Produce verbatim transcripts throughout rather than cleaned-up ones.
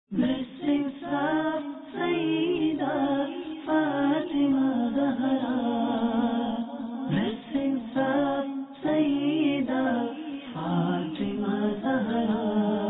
Blessings of Sayyida Fatima Zahra. Blessings of Sayyida Fatima Zahra.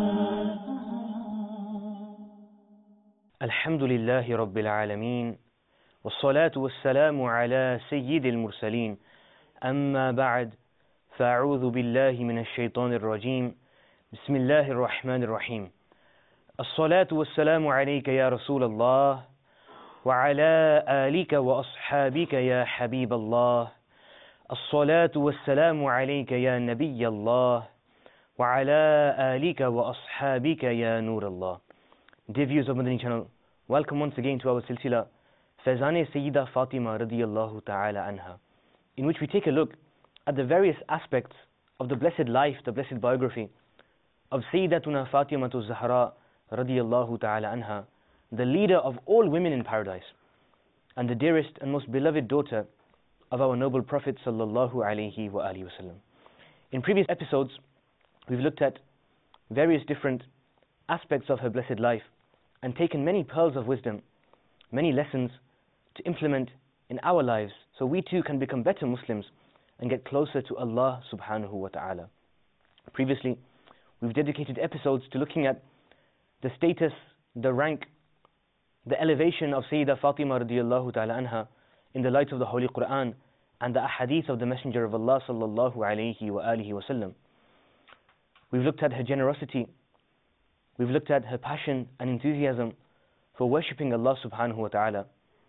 Alhamdulillahi Rabbil Alameen. Wassalatu wassalamu ala Sayyidil Mursaleen. Amma ba'd. Fa'udhu billahi minash shaitanir rajim. Bismillahir Rahmanir Rahim. الصلاة والسلام عليك يا رسول الله وعلى آلك وأصحابك يا حبيب الله. الصلاة والسلام عليك يا نبي الله وعلى آلك وأصحابك يا نور الله. Dear viewers of Madani channel, welcome once again to our silsila Faizan Sayyida Fatima radiyallahu ta'ala anha, in which we take a look at the various aspects of the blessed life, the blessed biography of Sayyidatuna Fatimatu Zahra radiyallahu ta'ala anha, the leader of all women in paradise and the dearest and most beloved daughter of our noble Prophet sallallahu alayhi wa alihi wasallam. In previous episodes, we've looked at various different aspects of her blessed life and taken many pearls of wisdom, many lessons to implement in our lives so we too can become better Muslims and get closer to Allah subhanahu wa ta'ala. Previously, we've dedicated episodes to looking at the status, the rank, the elevation of Sayyida Fatima radiyallahu ta'ala anha in the light of the Holy Quran and the ahadith of the Messenger of Allah sallallahu alayhi wa alihi wa sallam. We've looked at her generosity, we've looked at her passion and enthusiasm for worshipping Allah subhanahu wa ta'ala.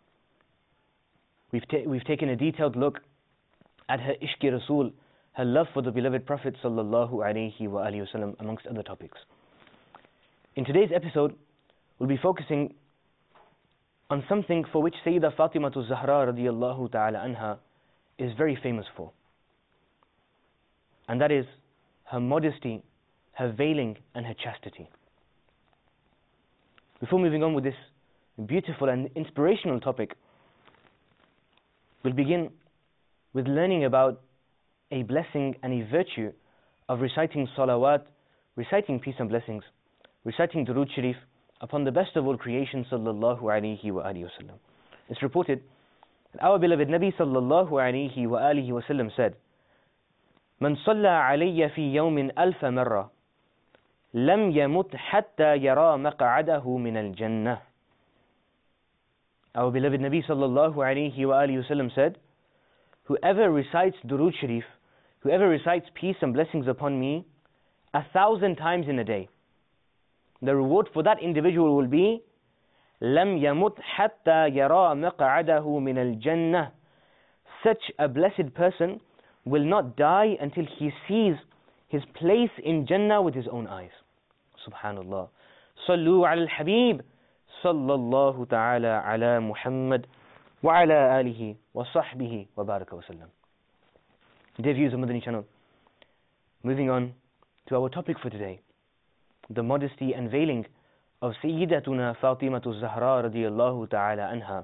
We've, ta we've taken a detailed look at her ishq Rasul, her love for the beloved Prophet sallallahu alayhi wa alihi wa sallam, amongst other topics. In today's episode, we'll be focusing on something for which Sayyida Fatimatu Zahra radiyallahu ta'ala anha is very famous for. And that is her modesty, her veiling and her chastity. Before moving on with this beautiful and inspirational topic, we'll begin with learning about a blessing and a virtue of reciting salawat, reciting peace and blessings, reciting Durood Sharif upon the best of all creation sallallahu alayhi wa alihi wa sallam. It's reported that our beloved Nabi sallallahu alayhi wa alihi wa sallam said, "Man salla alayya fi yawmin alfa marra, lam yamut hatta yara maq'adahu min al-jannah." Our beloved Nabi sallallahu alayhi wa alihi wa sallam said, "Whoever recites Durood Sharif, whoever recites peace and blessings upon me a thousand times in a day, the reward for that individual will be لَمْ يَمُتْ حَتَّى يَرَى مَقْعَدَهُ مِنَ الْجَنَّةِ." Such a blessed person will not die until he sees his place in Jannah with his own eyes. Subhanallah. صَلُّوا عَلى الْحَبِيبِ صَلَّى اللَّهُ تَعَالَى عَلَى مُحَمَّدٍ وَعَلَى آلِهِ وَصَحْبِهِ وَبَارَكَ وَسَلَّمَ. Dear viewers of Madani channel, moving on to our topic for today, the modesty and veiling of Sayyidatuna Fatimatu Zahra radiyallahu ta'ala anha.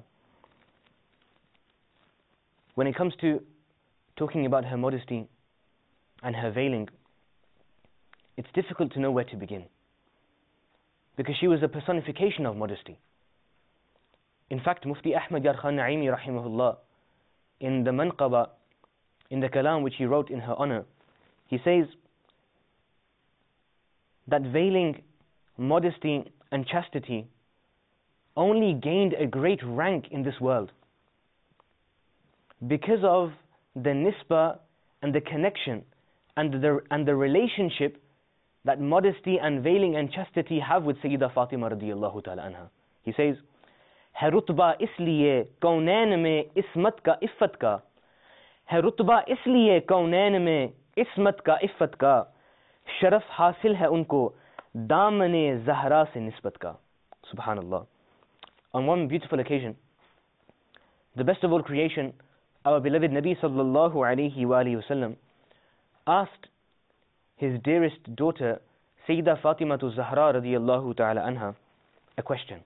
When it comes to talking about her modesty and her veiling, it's difficult to know where to begin, because she was a personification of modesty. In fact, Mufti Ahmad Yar Khan Naimi rahimahullah, in the Manqaba, in the kalam which he wrote in her honor, he says that veiling, modesty and chastity only gained a great rank in this world because of the nisbah and the connection and the, and the relationship that modesty and veiling and chastity have with Sayyida Fatima radiyallahu ta'ala anha. He says, "Hai rutba isliye kaunain mein ismat ka iffat ka, hai rutba isliye kaunain mein ismat ka iffat ka, شرف حاصل ہے ان کو دامن زہرا سے نسبت کا." Subhanallah. On one beautiful occasion, the best of all creation, our beloved Nabi sallallahu alayhi wa alihi wa sallam, asked his dearest daughter Sayyida Fatimatu Zahra radiyallahu ta'ala anha a question.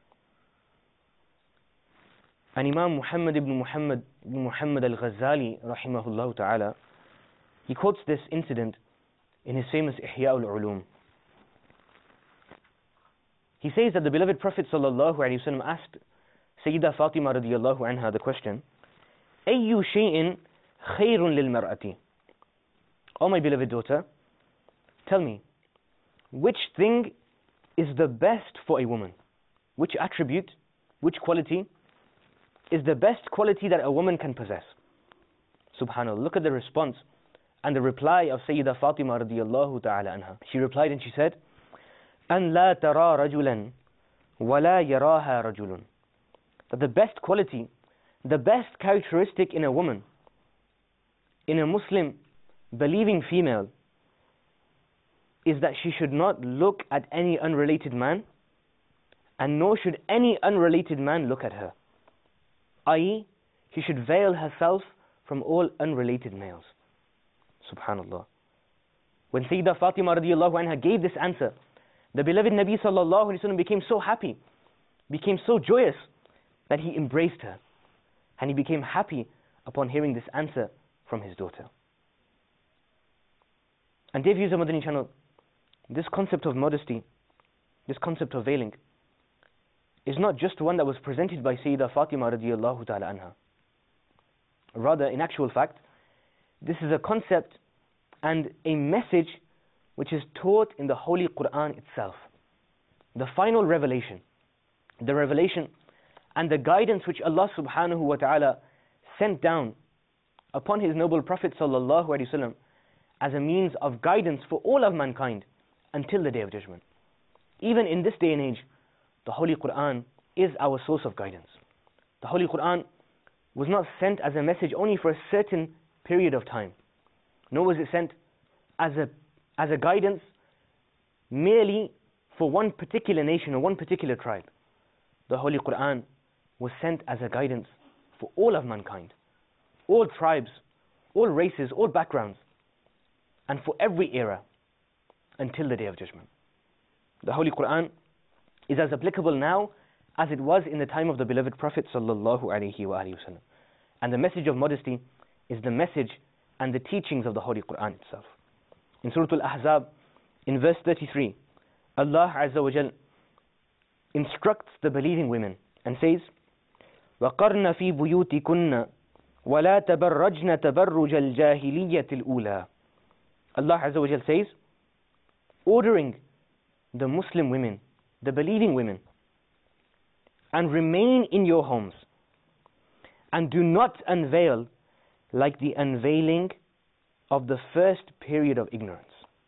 And Imam Muhammad ibn Muhammad ibn Muhammad al-Ghazali rahimahullah ta'ala, he quotes this incident in his famous Ihya al-Ulum. He says that the beloved Prophet sallallahu alaihi wasallam asked Sayyidah Fatima radiyallahu anha the question, أَيُّ شَيْءٍ خَيْرٌ لِلْمَرْأَةِ? Oh my beloved daughter, tell me, which thing is the best for a woman? Which attribute, which quality is the best quality that a woman can possess? Subhanallah, look at the response and the reply of Sayyidah Fatima radiyallahu ta'ala anha. She replied and she said, أَن لَا تَرَى رَجُلًا وَلَا يَرَاهَا رَجُلٌ. That the best quality, the best characteristic in a woman, in a Muslim believing female, is that she should not look at any unrelated man, and nor should any unrelated man look at her. that is, she should veil herself from all unrelated males. Subhanallah. When Sayyidah Fatima radiallahu anha gave this answer, the beloved Nabi sallallahu alaihi wasallam became so happy, became so joyous, that he embraced her, and he became happy upon hearing this answer from his daughter. And dear viewers of Madani channel, this concept of modesty, this concept of veiling, is not just one that was presented by Sayyidah Fatima radiallahu ta'ala anha. Rather, in actual fact, this is a concept and a message which is taught in the Holy Quran itself. The final revelation, the revelation and the guidance which Allah subhanahu wa ta'ala sent down upon His noble Prophet sallallahu alaihi wasallam as a means of guidance for all of mankind until the Day of Judgment. Even in this day and age, the Holy Quran is our source of guidance. The Holy Quran was not sent as a message only for a certain period of time, nor was it sent as a, as a guidance merely for one particular nation or one particular tribe. The Holy Quran was sent as a guidance for all of mankind, all tribes, all races, all backgrounds, and for every era until the Day of Judgment. The Holy Quran is as applicable now as it was in the time of the beloved Prophet sallallahu alaihi wa alihi wasallam. And the message of modesty is the message and the teachings of the Holy Quran itself. In Surah Al-Ahzab, in verse thirty-three, Allah Azza wa Jal instructs the believing women and says, وَقَرْنَ فِي بُيُوتِكُنَّ وَلَا تَبَرَّجْنَ تَبَرُّجَ الْجَاهِلِيَّةِ الْأُولَى. Allah Azza wa Jal says, ordering the Muslim women, the believing women, and remain in your homes, and do not unveil like the unveiling of the first period of ignorance.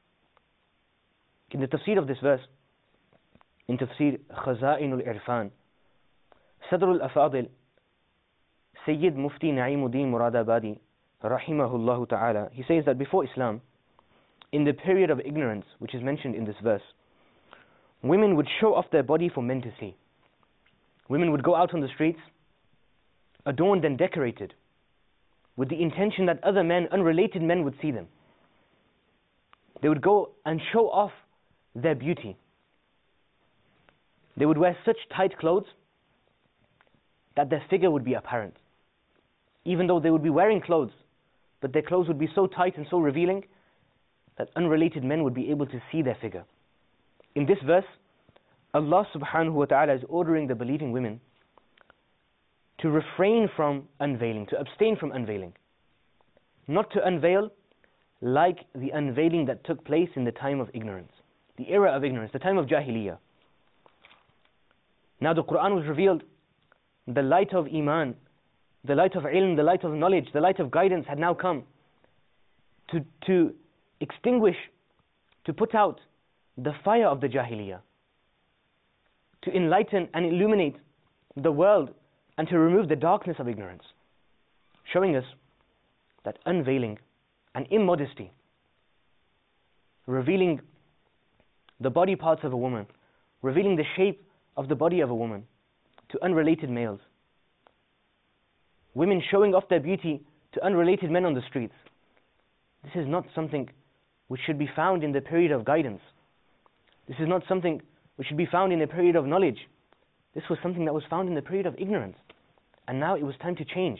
In the tafsir of this verse, in tafsir Khaza'in al-Irfan, Sadr al-Afadil, Sayyid Mufti Na'imuddin Muradabadi, rahimahullah ta'ala, he says that before Islam, in the period of ignorance which is mentioned in this verse, women would show off their body for men to see. Women would go out on the streets, adorned and decorated, with the intention that other men, unrelated men, would see them. They would go and show off their beauty. They would wear such tight clothes that their figure would be apparent. Even though they would be wearing clothes, but their clothes would be so tight and so revealing that unrelated men would be able to see their figure. In this verse, Allah subhanahu wa ta'ala is ordering the believing women to refrain from unveiling, to abstain from unveiling. Not to unveil like the unveiling that took place in the time of ignorance, the era of ignorance, the time of Jahiliyyah. Now the Quran was revealed, the light of Iman, the light of ilm, the light of knowledge, the light of guidance had now come to, to extinguish, to put out the fire of the Jahiliyyah, to enlighten and illuminate the world and to remove the darkness of ignorance, showing us that unveiling and immodesty, revealing the body parts of a woman, revealing the shape of the body of a woman to unrelated males, women showing off their beauty to unrelated men on the streets, this is not something which should be found in the period of guidance. This is not something which should be found in the period of knowledge. This was something that was found in the period of ignorance. And now it was time to change.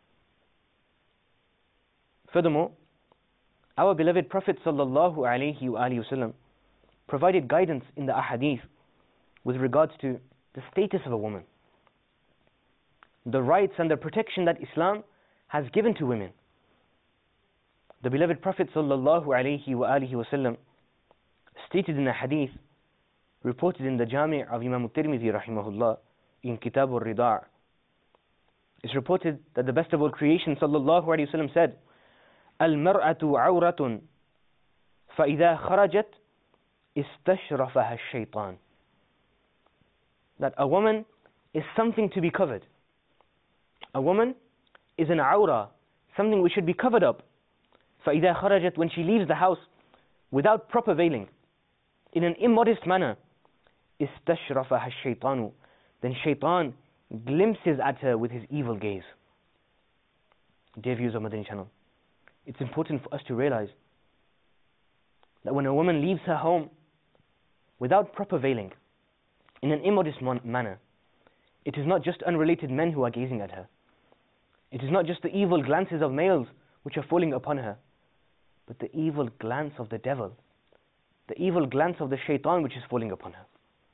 Furthermore, our beloved Prophet sallallahu alaihi wasallam provided guidance in the ahadith with regards to the status of a woman, the rights and the protection that Islam has given to women. The beloved Prophet sallallahu alaihi wa alihi wasallam stated in a hadith reported in the Jami' of Imam al-Tirmidhi rahimahullah in Kitab al-Rida'. It's reported that the best of all creation sallallahu alaihi wasallam said, "Al-mar'atu 'awratun fa idha kharajat istashrafaha ash-shaytan." That a woman is something to be covered. A woman is an awra, something which should be covered up. فَإِذَا خَرَجَتْ, when she leaves the house without proper veiling, in an immodest manner, إِسْتَشْرَفَهَا الشَّيْطَانُ, then shaitan glimpses at her with his evil gaze. Dear viewers of Madani Channel, it's important for us to realize that when a woman leaves her home without proper veiling, in an immodest manner, it is not just unrelated men who are gazing at her. It is not just the evil glances of males which are falling upon her, but the evil glance of the devil, the evil glance of the shaitan which is falling upon her.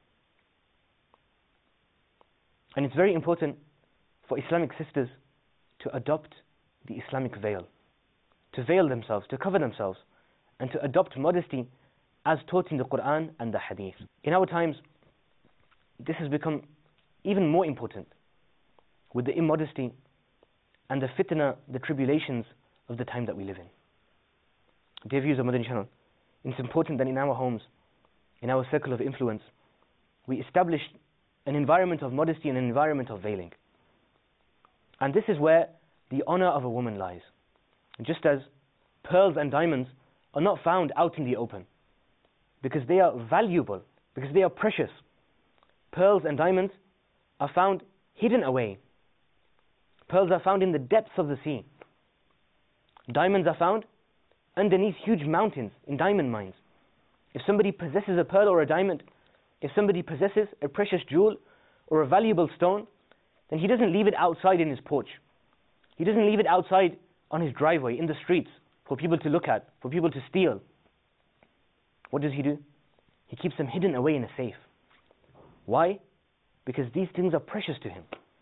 And it's very important for Islamic sisters to adopt the Islamic veil, to veil themselves, to cover themselves, and to adopt modesty as taught in the Quran and the Hadith. In our times, this has become even more important with the immodesty and the fitna, the tribulations of the time that we live in. Dear viewers of Madani Channel, it's important that in our homes, in our circle of influence, we establish an environment of modesty and an environment of veiling. And this is where the honor of a woman lies. Just as pearls and diamonds are not found out in the open, because they are valuable, because they are precious. Pearls and diamonds are found hidden away. Pearls are found in the depths of the sea. Diamonds are found underneath huge mountains in diamond mines. If somebody possesses a pearl or a diamond, if somebody possesses a precious jewel or a valuable stone, then he doesn't leave it outside in his porch. He doesn't leave it outside on his driveway, in the streets, for people to look at, for people to steal. What does he do? He keeps them hidden away in a safe. Why? Because these things are precious to him.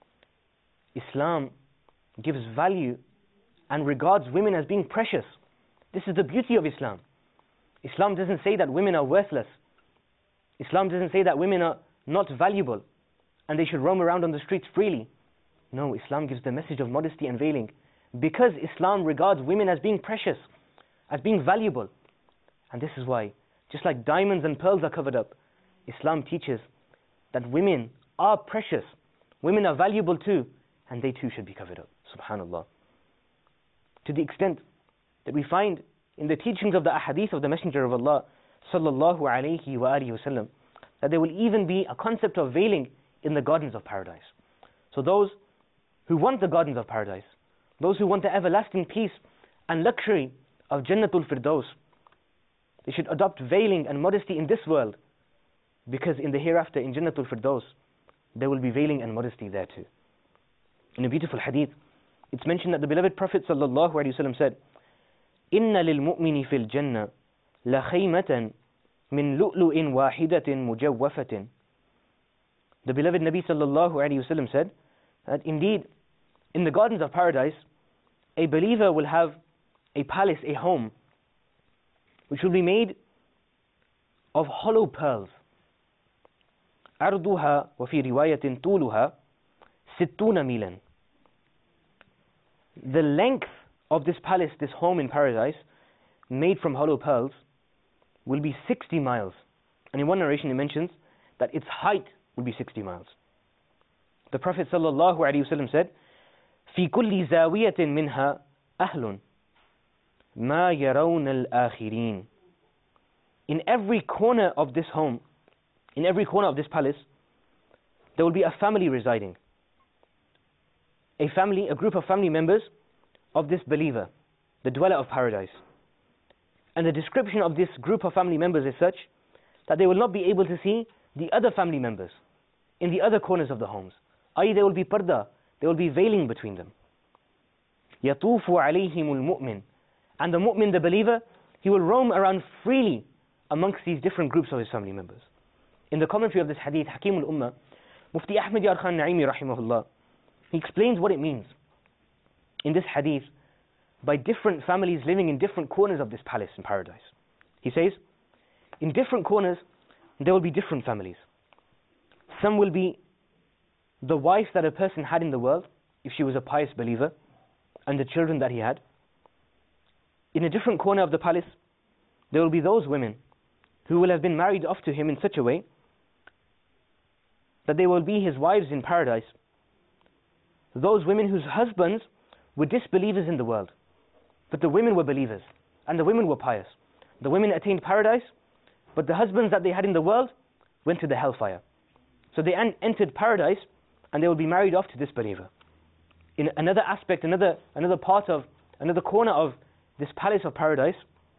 Islam gives value and regards women as being precious. This is the beauty of Islam. Islam doesn't say that women are worthless. Islam doesn't say that women are not valuable and they should roam around on the streets freely. No, Islam gives the message of modesty and veiling because Islam regards women as being precious, as being valuable. And this is why, just like diamonds and pearls are covered up, Islam teaches that women are precious, women are valuable too, and they too should be covered up. Subhanallah. To the extent that we find in the teachings of the ahadith of the Messenger of Allah sallallahu alayhi wa alihi wasallam that there will even be a concept of veiling in the gardens of paradise. So those who want the gardens of paradise, those who want the everlasting peace and luxury of Jannatul Firdaus, they should adopt veiling and modesty in this world, because in the hereafter, in Jannatul Firdaus, there will be veiling and modesty there too. In a beautiful hadith, it's mentioned that the beloved Prophet sallallahu alaihi wasallam said, "Inna lil mu'mini fil jannah la khaymatan min lu'lu'in wahidatin mujawwafatin." The beloved Nabi sallallahu alaihi wasallam said that indeed, in the gardens of paradise, a believer will have a palace, a home, which will be made of hollow pearls. عرضها وفي رواية طولها ستون ميلا. The length of this palace, this home in paradise, made from hollow pearls, will be sixty miles. And in one narration it mentions that its height will be sixty miles. The Prophet sallallahu alaihi wasallam said, في كل زاوية منها أهل ما يرون الآخرين. In every corner of this home, in every corner of this palace, there will be a family residing. A family, a group of family members of this believer, the dweller of paradise. And the description of this group of family members is such that they will not be able to see the other family members in the other corners of the homes. that is, there will be parda, there will be veiling between them. يَطُوفُ عَلَيْهِمُ الْمُؤْمِنُ. And the mu'min, the believer, he will roam around freely amongst these different groups of his family members. in the commentary of this hadith, Hakim al-Ummah, Mufti Ahmad Yar Khan Naimi rahimahullah, he explains what it means in this hadith by different families living in different corners of this palace in paradise. He says, in different corners, there will be different families. Some will be the wife that a person had in the world, if she was a pious believer, and the children that he had. In a different corner of the palace, there will be those women who will have been married off to him in such a way that they will be his wives in paradise. Those women whose husbands were disbelievers in the world, but the women were believers, and the women were pious. The women attained paradise, but the husbands that they had in the world went to the hellfire. So they en entered paradise, and they will be married off to this believer. In another aspect, another, another part of, another corner of this palace of paradise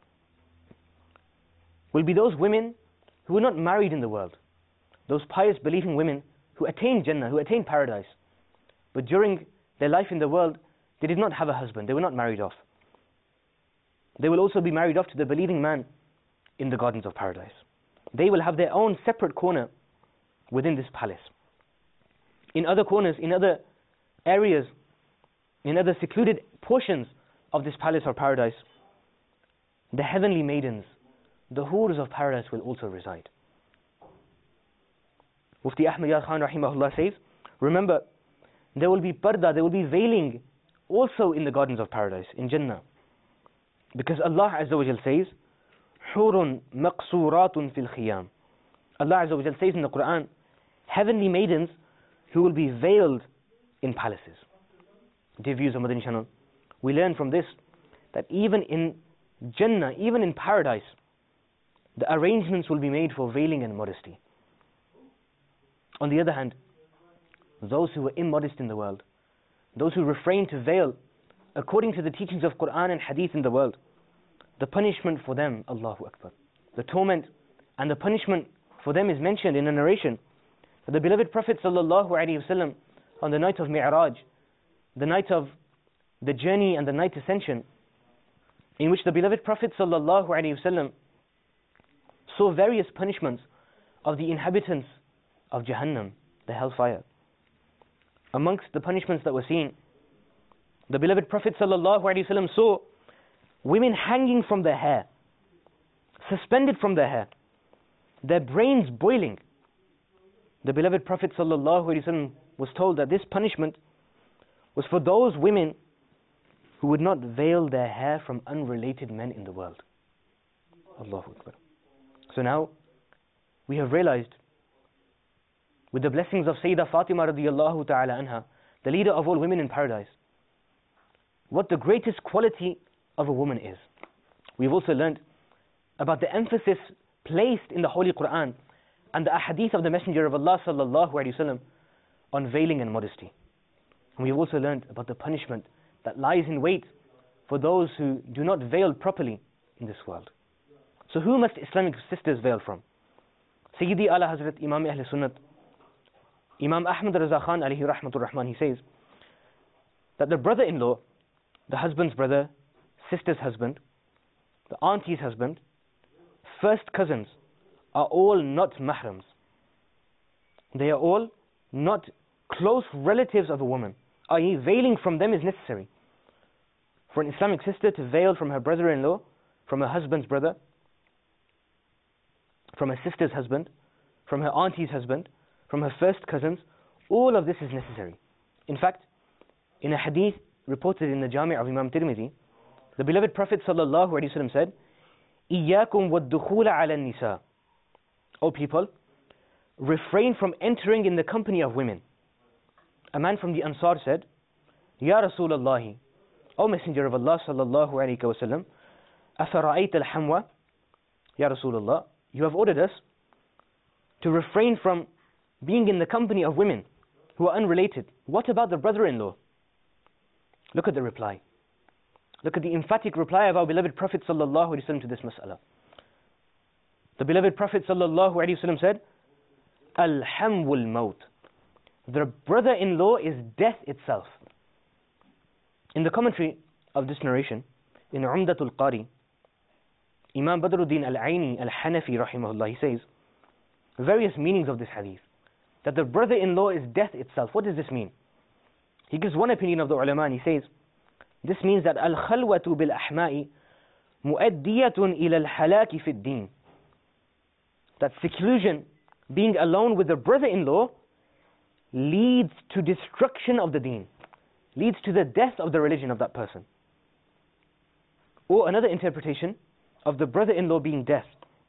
will be those women who were not married in the world, those pious believing women who attained Jannah, who attained paradise, but during their life in the world, they did not have a husband, they were not married off. They will also be married off to the believing man in the gardens of paradise. They will have their own separate corner within this palace. In other corners, in other areas, in other secluded portions of this palace of paradise, the heavenly maidens, the hurs of paradise will also reside. Mufti Ahmad Yar Khan rahimahullah says, remember, there will be parda, there will be veiling also in the gardens of paradise, in Jannah. Because Allah Azza wa Jal says, Hurun maqsuratun fil khiyam. Allah Azza wa Jal says in the Quran, heavenly maidens who will be veiled in palaces. Dear viewers of Madani channel, we learn from this that even in Jannah, even in paradise, the arrangements will be made for veiling and modesty. On the other hand, those who were immodest in the world, those who refrained to veil according to the teachings of Quran and Hadith in the world, the punishment for them, Allahu Akbar, the torment and the punishment for them is mentioned in a narration that the beloved Prophet sallallahu alaihi wasallam on the night of Mi'raj, the night of the journey and the night ascension, in which the beloved Prophet sallallahu alaihi wasallam saw various punishments of the inhabitants of Jahannam, the hellfire. Amongst the punishments that were seen, the beloved Prophet sallallahu alaihi wasallam saw women hanging from their hair, suspended from their hair, their brains boiling. The beloved Prophet sallallahu alaihi wasallam was told that this punishment was for those women who would not veil their hair from unrelated men in the world. Allahu Akbar. So now we have realized, with the blessings of Sayyidah Fatima radiyallahu ta'ala anha, the leader of all women in paradise, what the greatest quality of a woman is. We've also learned about the emphasis placed in the Holy Quran and the ahadith of the Messenger of Allah sallallahu alaihi wasallam on veiling and modesty. And we've also learned about the punishment that lies in wait for those who do not veil properly in this world. So who must Islamic sisters veil from? Sayyidi Ala Hazrat Imam Ahl Sunnat, Imam Ahmad Raza Khan alayhi rahmatur rahman, he says that the brother-in-law, the husband's brother, sister's husband, the auntie's husband, first cousins are all not mahrams. They are all not close relatives of a woman, that is veiling from them is necessary. For an Islamic sister to veil from her brother-in-law, from her husband's brother, from her sister's husband, from her auntie's husband, from her first cousins, all of this is necessary. In fact, in a hadith reported in the Jami' of Imam Tirmidhi, the beloved Prophet sallallahu alaihi wasallam said, إِيَّاكُمْ وَالدُّخُولَ عَلَى النِّسَاءِ. O people, refrain from entering in the company of women. A man from the Ansar said, Ya Rasulullah, O Messenger of Allah sallallahu alaihi wasallam, أَفَرَأَيْتَ الْحَمْوَ. Ya Rasulullah, you have ordered us to refrain from being in the company of women who are unrelated. What about the brother-in-law? Look at the reply. Look at the emphatic reply of our beloved Prophet sallallahu alaihi wasallam to this mas'ala. The beloved Prophet sallallahu alaihi wasallam said, Al-hamwul maut. The brother-in-law is death itself. In the commentary of this narration, in Umdatul Qari, Imam Badruddin Al-Aini Al-Hanafi rahimahullah, he says various meanings of this hadith. That the brother-in-law is death itself. What does this mean? He gives one opinion of the ulama and he says, this means that al-khalwatu bil-ahma'i mu'addiyatun ila al-halaki fi ad-din. That seclusion, being alone with the brother-in-law, leads to destruction of the deen, leads to the death of the religion of that person. Or another interpretation of the brother-in-law being death.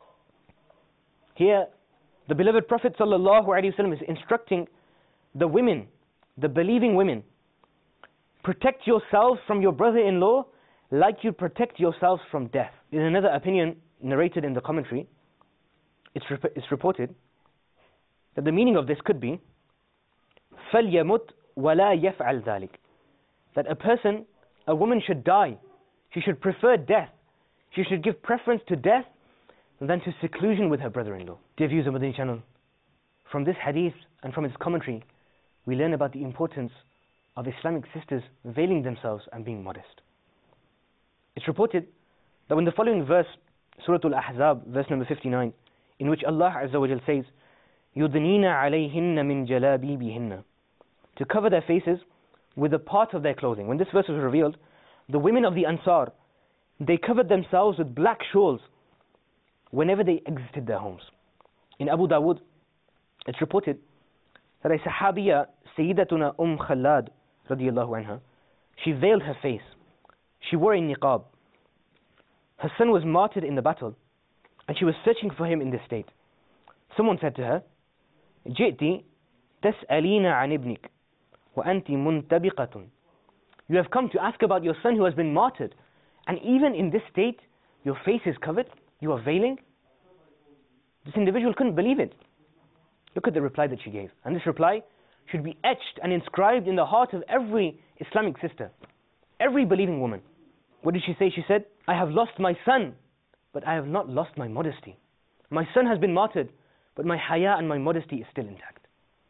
Here, the beloved Prophet ﷺ is instructing the women, the believing women, protect yourselves from your brother-in-law like you protect yourselves from death. In another opinion narrated in the commentary, it's, rep it's reported that the meaning of this could be فَلْيَمُتْ وَلَا يَفْعَلْ ذَلِكَ. That a person, a woman should die. She should prefer death. She should give preference to death than to seclusion with her brother-in-law. Dear viewers of Madani channel, from this hadith and from its commentary, we learn about the importance of Islamic sisters veiling themselves and being modest. It's reported that when the following verse, Surah Al-Ahzab, verse number fifty-nine, in which Allah Azza wa Jal says, يُدْنِينَ عَلَيْهِنَّ مِنْ جَلَابِيبِهِنَّ, to cover their faces with a part of their clothing. When this verse was revealed, the women of the Ansar, they covered themselves with black shawls whenever they exited their homes. In Abu Dawood, it's reported that a Sahabiya, Sayyidatuna Umm Khalad, radiyallahu anha, she veiled her face. She wore a niqab. Her son was martyred in the battle, and she was searching for him in this state. Someone said to her, جِئْتِ تَسْأَلِينَ عَنْ إِبْنِكَ وَأَنْتِ مُنْتَبِقَةٌ. You have come to ask about your son who has been martyred, and even in this state, your face is covered, you are veiling? This individual couldn't believe it. Look at the reply that she gave. And this reply should be etched and inscribed in the heart of every Islamic sister, every believing woman. What did she say? She said, I have lost my son, but I have not lost my modesty. My son has been martyred, but my haya and my modesty is still intact.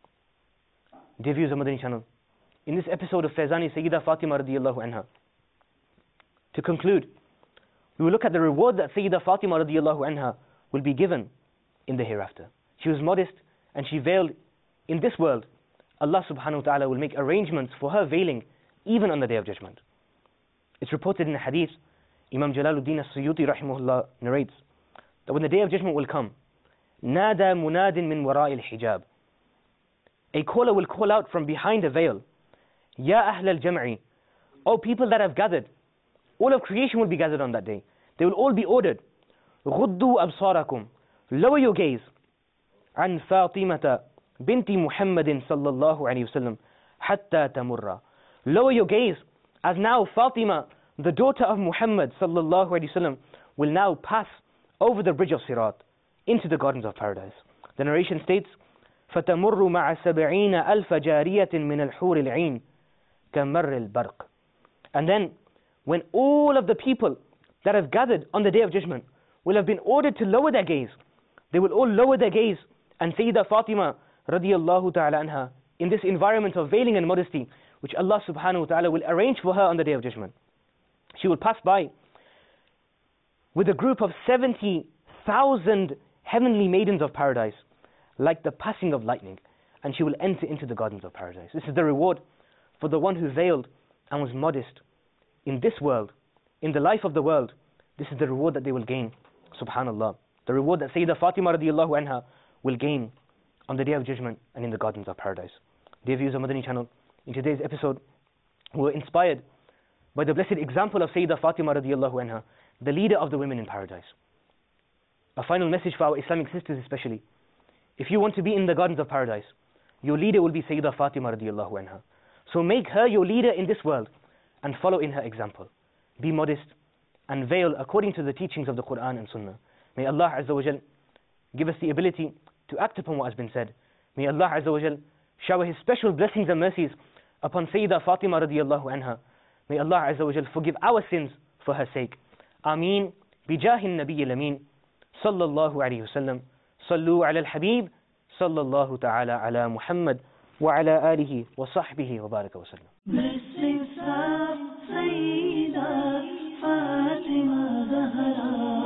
Dear viewers of Madani channel, in this episode of Faizani Sayyida Fatima radiyallahu anha, to conclude, we will look at the reward that Sayyida Fatima radiyallahu anha will be given in the hereafter. She was modest and she veiled in this world. Allah subhanahu wa ta'ala will make arrangements for her veiling even on the Day of Judgment. It's reported in the hadith, Imam Jalaluddin as-Suyuti rahimahullah narrates, that when the Day of Judgment will come, نَادَى مُنَادٍ مِّن وَرَاءِ الْحِجَابِ, a caller will call out from behind a veil, Ya Ahl al-Jam'i, O people that have gathered. All of creation will be gathered on that day. They will all be ordered, غُدُّوا أَبْصَارَكُمْ, lower your gaze, عَنْ فَاطِمَةَ بِنْتِ مُحَمَّدٍ صَلَّى اللَّهُ عَلَيْهِ وَسَلَّمَ حَتَّى تَمُرَّ. Lower your gaze, as now Fatima, the daughter of Muhammad sallallahu alaihi wasallam, will now pass over the bridge of Sirat into the gardens of paradise. The narration states, فَتَمُرُّ مَعَ سَبْعِينَ أَلْفَ جَارِيَةٍ مِنَ الْحُورِ الْعِينِ كَمَرِّ الْبَرْقِ. And then, when all of the people that have gathered on the Day of Judgment will have been ordered to lower their gaze, they will all lower their gaze, and Sayyida Fatima radiyallahu ta'ala anha, in this environment of veiling and modesty, which Allah subhanahu wa ta'ala will arrange for her on the Day of Judgment, she will pass by with a group of seventy thousand heavenly maidens of paradise, like the passing of lightning, and she will enter into the gardens of paradise. This is the reward for the one who veiled and was modest in this world, in the life of the world. This is the reward that they will gain, subhanallah. The reward that Sayyida Fatima radiyallahu anha will gain on the Day of Judgment and in the gardens of paradise. Dear viewers of Madani channel, in today's episode, we were inspired by the blessed example of Sayyida Fatima radiyallahu anha, the leader of the women in paradise. A final message for our Islamic sisters especially. If you want to be in the gardens of paradise, your leader will be Sayyida Fatima radiyallahu anha. So make her your leader in this world and follow in her example. Be modest and veil according to the teachings of the Quran and Sunnah. May Allah Azza wa Jal give us the ability to act upon what has been said. May Allah Azza wa Jal shower His special blessings and mercies upon Sayyida Fatima radiyallahu anha. May Allah Azza wa Jal forgive our sins for her sake. Ameen. Bijahin Nabiyyi al-Amin. Sallallahu alayhi wa sallam. Sallu ala al-Habib. Sallallahu ta'ala ala Muhammad. Wa ala alihi wa sahbihi wa baraka wa sallam. Blessings of Sayyida Fatima Zahra.